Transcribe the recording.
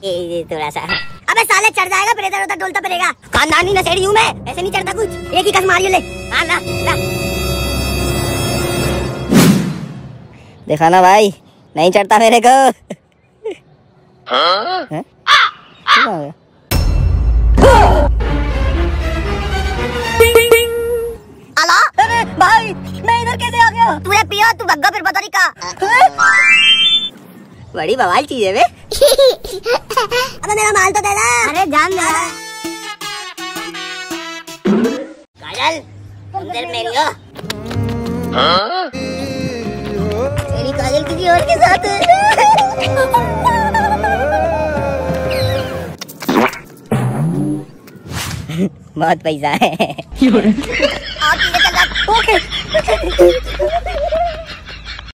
थोड़ा सा। अबे साले चढ़ जाएगा फिर इधर उधर डोलता फिरेगा। खानदानी नशेड़ी हूँ मैं, ऐसे नहीं चढ़ता कुछ। एक ही कस मारियो ले। हाँ ला ला। देखा ना भाई, नहीं चढ़ता मेरे को। हाँ? अरे भाई मैं इधर कैसे आ गया? तूने पिया, तू भग्गा फिर पता नहीं कहाँ। बड़ी बवाल चीज है बे। अबे मेरा माल तो दे दे। अरे जान दे। काजल तुम दिल मेरी हो। मेरी काजल किसी और के साथ है। बहुत पैसा है। ओके